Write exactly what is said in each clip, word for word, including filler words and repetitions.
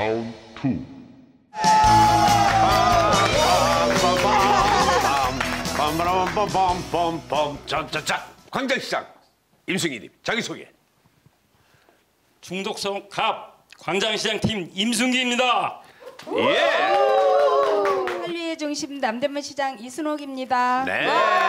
라운드 투. 빰빰빰빰빰빰빰 짠짠짠 광장시장 임승희님 자기소개. 중독성 갑 광장시장 팀 임승기입니다. 예. 한류의 중심 남대문 시장 이순옥입니다. 네.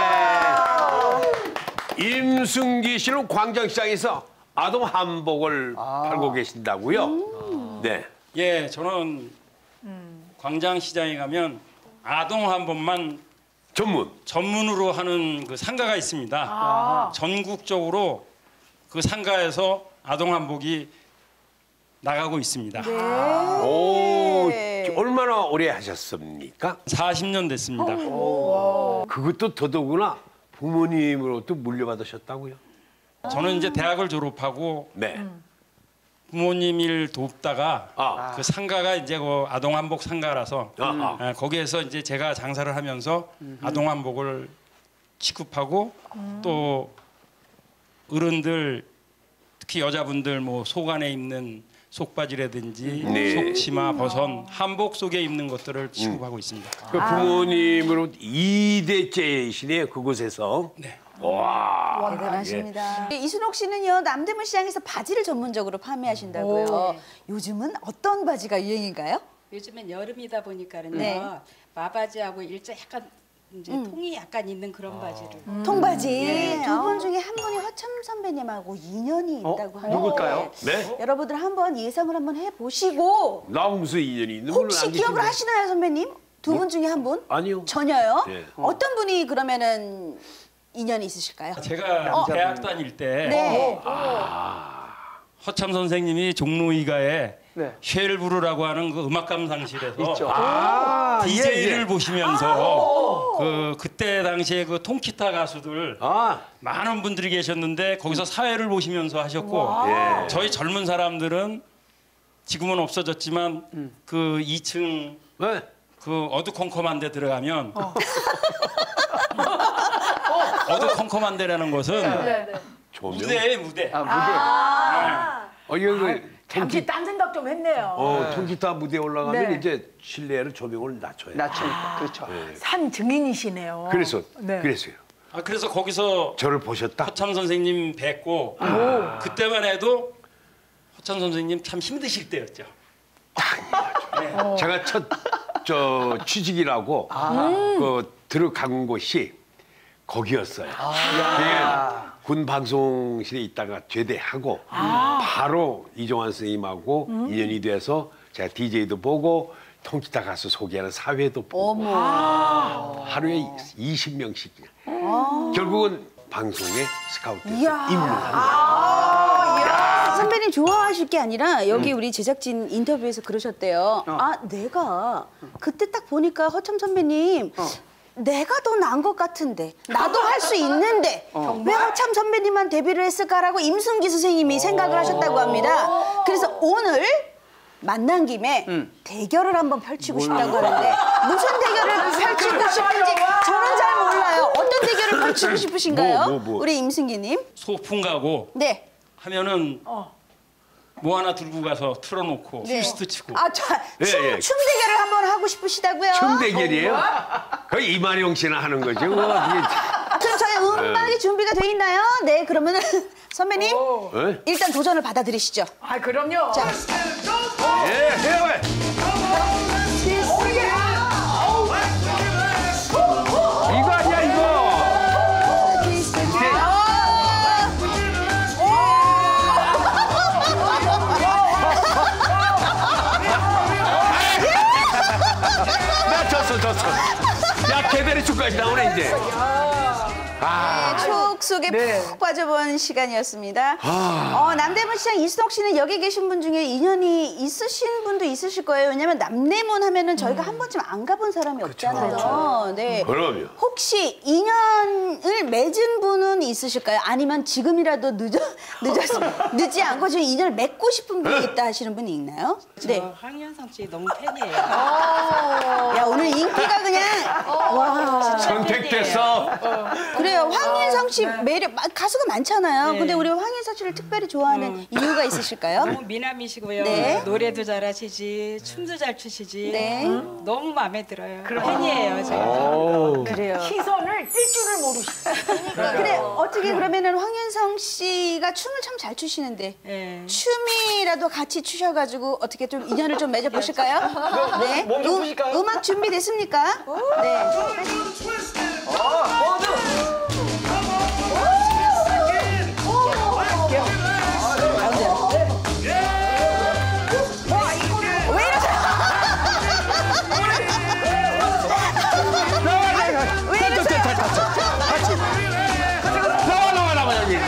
임승기 씨는 광장시장에서 아동 한복을 아. 팔고 계신다고요? 음. 네. 예, 저는 음. 광장시장에 가면 아동 한복만 전문 전문으로 하는 그 상가가 있습니다. 아. 전국적으로 그 상가에서 아동 한복이 나가고 있습니다. 네. 오, 얼마나 오래 하셨습니까? 사십 년 됐습니다. 오. 그것도 더더구나 부모님으로부터 물려받으셨다고요? 저는 이제 대학을 졸업하고 네. 부모님 일 돕다가 아. 그 상가가 이제 그 아동 한복 상가라서 아. 아, 거기에서 이제 제가 장사를 하면서 음. 아동 한복을 취급하고 음. 또 어른들 특히 여자분들 뭐 속 안에 입는 속바지라든지 네. 속치마, 버선, 한복 속에 입는 것들을 취급하고 음. 있습니다. 그 부모님으로 이 대째이시네요, 그곳에서. 네. 와, 대단하십니다. 예. 이순옥 씨는요, 남대문 시장에서 바지를 전문적으로 판매하신다고요. 오. 요즘은 어떤 바지가 유행인가요? 요즘엔 여름이다 보니까는요. 네. 마바지하고 일자 약간 이제 음. 통이 약간 있는 그런 바지를. 음. 통바지. 네. 두 분 중에 한 분이 허참 선배님하고 인연이 어? 있다고 하는데 누굴까요? 네? 여러분들 한번 예상을 한번 해보시고 나하고 무슨 인연이 있는 분은 혹시 안 기억을 계신데. 하시나요, 선배님? 두 분 뭐? 중에 한 분? 아니요. 전혀요? 네. 어떤 분이 그러면은 인연이 있으실까요? 제가 어. 대학 다닐 때 네. 허참 선생님이 종로이가에 네. 쉘브르라고 하는 그 음악 감상실에서 있죠. 아, 디제이를 예, 예. 보시면서 그 그때 당시에 그 통기타 가수들 아, 많은 분들이 계셨는데 거기서 사회를 보시면서 하셨고 예. 저희 젊은 사람들은 지금은 없어졌지만 음. 그 이 층 네. 그 어두컴컴한 데 들어가면 어. 어두컴컴한 데라는 것은 조명. 무대에 무대. 아, 무대. 아. 어, 이거 잠시 딴 생각 좀 했네요. 어, 통기타 무대에 올라가면 네. 이제 실내를 조명을 낮춰요. 낮추니까. 그렇죠. 산 증인이시네요. 그래서 네. 그래서요. 아, 그래서 거기서 저를 보셨다. 허참 선생님 뵙고 그때만 해도 허참 선생님 참 힘드실 때였죠. 제가 첫 저 취직이라고 그 들어간 곳이 거기였어요. 아. 군 방송실에 있다가 제대하고 아. 바로 이종환 선생님하고 음. 인연이 돼서 제가 디제이도 보고 통기타 가수 소개하는 사회도 보고 어머. 아. 하루에 이십 명씩 아. 결국은 방송에 스카우트해서 입문한 거예요. 선배님 좋아하실 게 아니라 여기 우리 제작진 인터뷰에서 그러셨대요. 아, 내가 그때 딱 보니까 허참 선배님 내가 더 나은 것 같은데 나도 할 수 있는데 왜 허참 선배님만 데뷔를 했을까라고 임승기 선생님이 생각을 하셨다고 합니다. 그래서 오늘 만난 김에 음. 대결을 한번 펼치고 싶다고 하는데 무슨 대결을 펼치고 싶은지 저는 잘 몰라요. 어떤 대결을 펼치고 싶으신가요? 뭐, 뭐, 뭐. 우리 임승기님. 소풍 가고 네. 하면은 뭐 하나 들고 가서 틀어놓고 네. 휘스트 치고 아, 저, 예, 춤, 예. 춤 대결을 한번 하고 싶으시다고요? 춤 대결이에요? 거의 이만영 씨나 하는 거죠. 그거 어떻게 그럼 저희 음악이 준비가 돼 있나요? 네, 그러면은 선배님 네? 일단 도전을 받아들이시죠. 아, 그럼요. 자, 예, 해요. 이거 아니야 이거. 나 졌어 졌어. 야 개다리 축까지 나오네 이제. 아. 추억 속에 네. 푹 빠져본 시간이었습니다. 어, 남대문 시장 이순옥 씨는 여기 계신 분 중에 인연이 있으신 분도 있으실 거예요. 왜냐면 남대문 하면은 저희가 한 번쯤 안 가본 사람이 없잖아요. 네. 그럼요. 혹시 인연을 맺은 분은 있으실까요? 아니면 지금이라도 늦어, 늦어서, 늦지 않고 지금 인연을 맺고 싶은 분이 있다 하시는 분이 있나요? 네. 저 황현성 씨 너무 팬이에요. 야, 오늘 인기가 그냥. 와. 선택됐어. 그래요. 황인성 씨 매력 마- 가수가 많잖아요. 네. 근데 우리 황인서 씨를 특별히 좋아하는 이유가 있으실까요? 너무 미남이시고요. 네. 노래도 잘하시지, 춤도 잘 추시지. 네. 음, 너무 마음에 들어요. 팬이에요, 제가. 오. 그래요. 시선을 뛸 줄을 모르시네. 그래 어떻게 그러면은 황윤성 씨가 춤을 참 잘 추시는데 예. 춤이라도 같이 추셔가지고 어떻게 좀 인연을 좀 맺어 보실까요? 네. 몸좀 음- 푸실까요? 음악 준비됐습니까? 네. 왜 이러세요? 왜 이러세요? 나와 나와 나와 여기.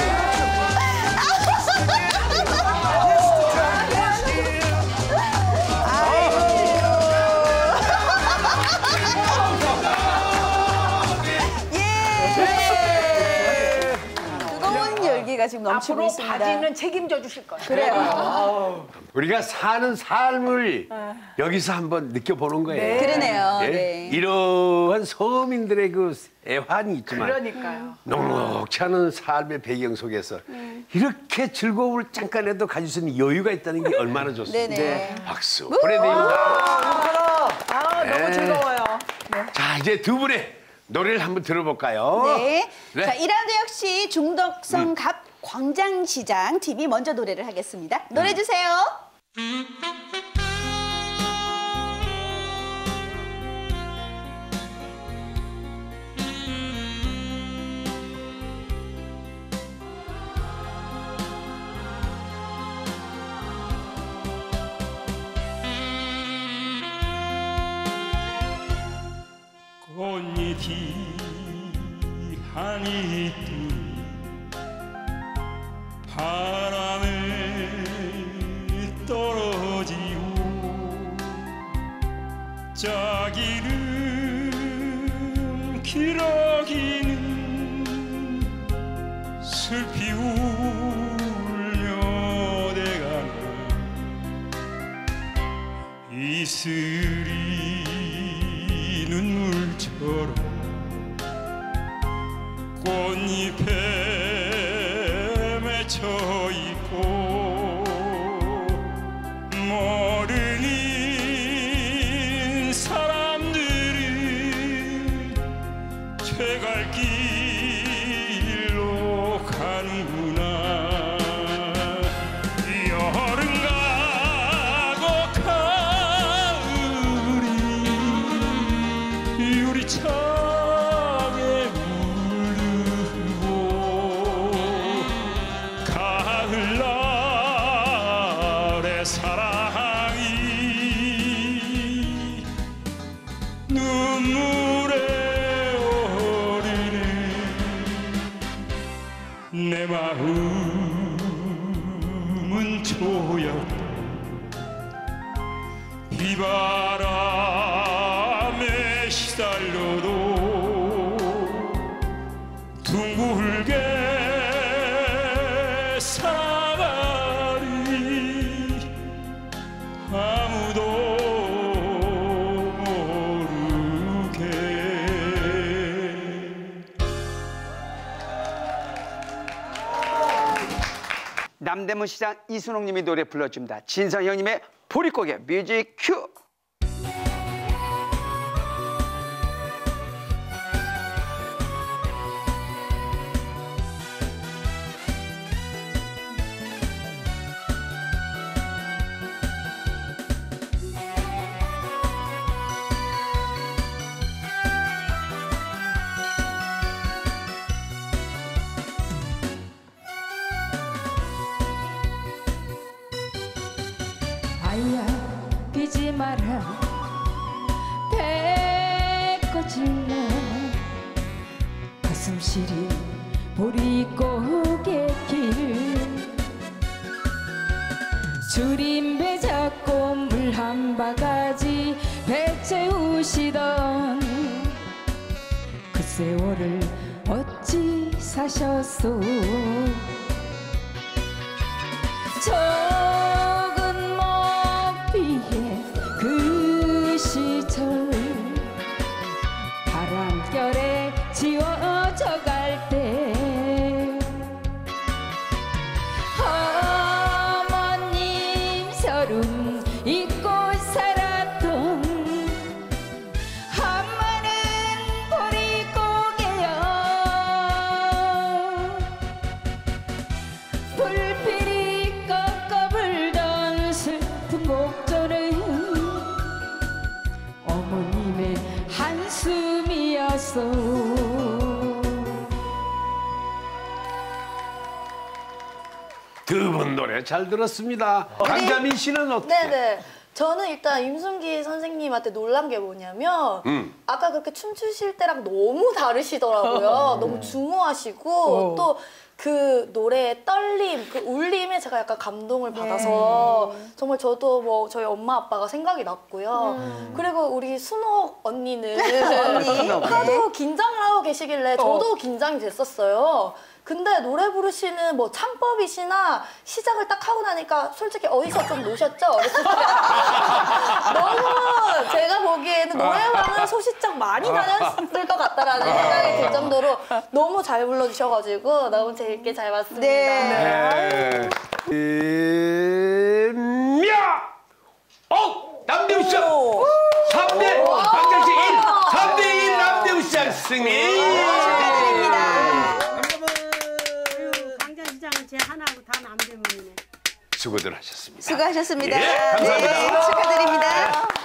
뜨거운 열기가 지금 넘치고 앞으로 있습니다. 바지는 책임져 주실 거예요. 그래요. 우리가 사는 삶을 여기서 한번 느껴보는 거예요. 그러네요. 예? 네. 이러한 서민들의 그 애환이 있지만 그러니까요. 넉넉치 않은 삶의 배경 속에서 이렇게 즐거움을 잠깐이라도 가질 수 있는 여유가 있다는 게 얼마나 좋습니까? 네네. 박수 보내드립니다. 아, 네. 너무 즐거워요. 자, 이제 두 분의 노래를 한번 들어볼까요? 네. 네. 자, 이 라운드 역시 중덕성 갑 광장시장 팀이 먼저 노래를 하겠습니다. 노래 주세요. 꽃잎이 하니 바람에 떨어지고 짝이름 기러기는 슬피 울며 대가는 이슬이 눈물처럼 꽃잎에 맺혀 있고 모르는 사람들은 죄갈 길로 가는구나. 여름 가고 가을이 유리창에 물들고 가을날의 사랑이 눈물에 어리네. 내 마음은 조였다. 비바람에 시달려도 둥글게 살아가리 아무도 모르게. 남대문 시장 이순옥 님이 노래 불러줍니다. 진성 형님의 보릿고개 뮤직 큐. 아야 비지 마라 배꽃을 나 가슴 시린 보릿고개 길 줄임 배 잡고 물 한 바가지 배 채우시던 그 세월을 어찌 사셨소. 적은 먹비에 그 시절 바람결에 지워져 갈 때 네, 잘 들었습니다. 강자민 씨는 어떻게? 네네. 저는 일단 임순기 선생님한테 놀란 게 뭐냐면 음. 아까 그렇게 춤추실 때랑 너무 다르시더라고요. 너무 중후하시고 또 그 노래의 떨림, 그 울림에 제가 약간 감동을 받아서 정말 저도 뭐 저희 엄마 아빠가 생각이 났고요. 그리고 우리 순옥 언니는 하도 긴장을 하고 계시길래 저도 긴장이 됐었어요. 근데 노래 부르시는 뭐 창법이시나 시작을 딱 하고 나니까 솔직히 어디서 좀 노셨죠? 어렸을 때. 너무 제가 보기에는 노래방은 소시적 많이 다녔을 것 같다라는 생각이 들 정도로 너무 잘 불러주셔가지고 너무 재밌게 잘 봤습니다. 네. 음야! 어! 남대우 시장! 삼 대 박장식 일! 삼 대 일 남대우 시장 승리! 강자시장은 제 하나하고 다 남대문이네. 수고들 하셨습니다. 수고하셨습니다. 예, 감사합니다. 네, 축하드립니다.